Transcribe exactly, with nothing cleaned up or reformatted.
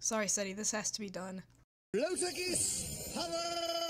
Sorry, Seti, this has to be done. Lotekis, power!